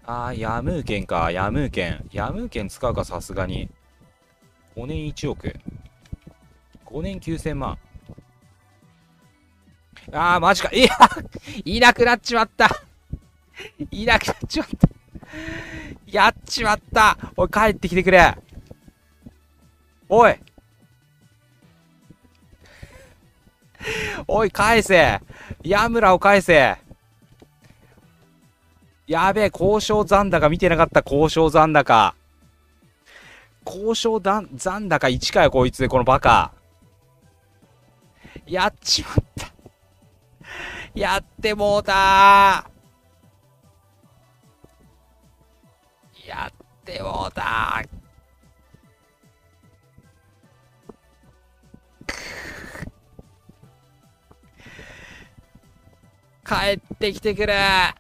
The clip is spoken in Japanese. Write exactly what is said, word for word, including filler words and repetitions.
あー、ヤムー券か、ヤムー券。ヤムー券使うか、さすがに。ごねんいちおく。ごねんきゅうせんまん。あー、マジか。いや、いなくなっちまった。いなくなっちまった。やっちまった。おい、帰ってきてくれ。おい、おい、返せ。ヤムラを返せ。やべえ、交渉残高見てなかった、交渉残高。交渉残残高いちかよ、こいつ、このバカ。やっちまった。やってもうたー。やってもうたー。帰ってきてくれー。